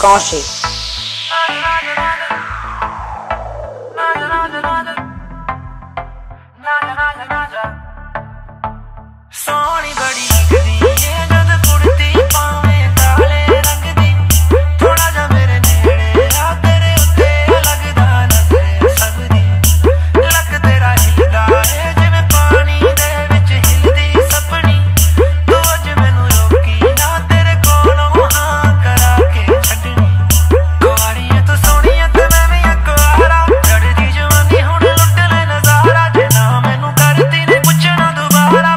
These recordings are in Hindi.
कौशिक। सोनी बड़ी लगदी है जद कुड़ती पावे काले रंग दी, थोड़ा जा मेरे नेड़े आ तेरे उत्ते लगदा नजर सबदी, लक तेरा हिलदा है जिवें पानी दे विच हिलदी सपनी, तू अज मैनू रोकी ना तेरे कोलों हां करा के छड्डनी, कुआरी है तू सोहनी है ते मैं भी कुआरा, चढ़दी जवानी हुण लुट ले नजारा, जे ना मैनू करती ने पुछना दोबारा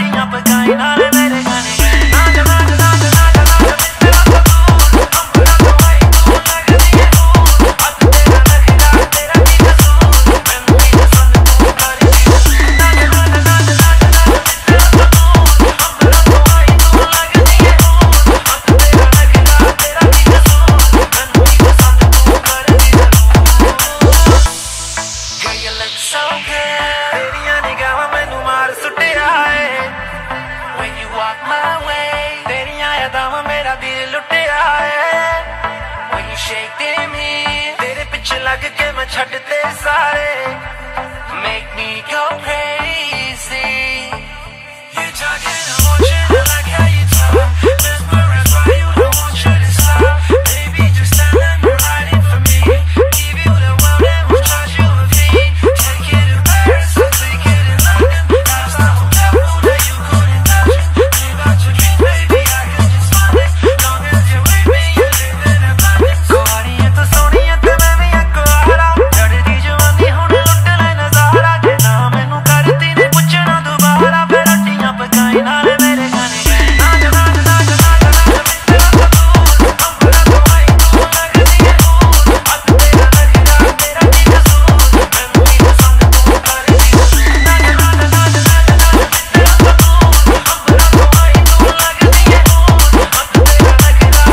मेरा दिल लुटिया है when you shake me, तेरे पीछे लग के मैं छड्डते सारे make me go crazy, you talking emotion like how you talk, mesmerized by you, don't want you to stop, baby just stand and you're riding for me, give you the world and we'll charge you a fee, take it to Paris, I'll take it in London, last time hotel food that you couldn't touch it, think about your dreams baby, I could just fund it, long as you're with me, you live in abundance, कुआरी है तो सोहनी है ते मैं भी कुआरा, चढ़दी जवानी हुण लुट ले नजारा, जे ना मैनू करती ने पुछना दोबारा, फिर रोटियां पकाई नाल मेरे गाने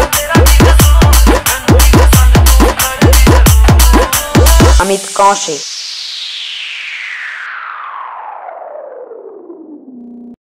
अमित कौशिक।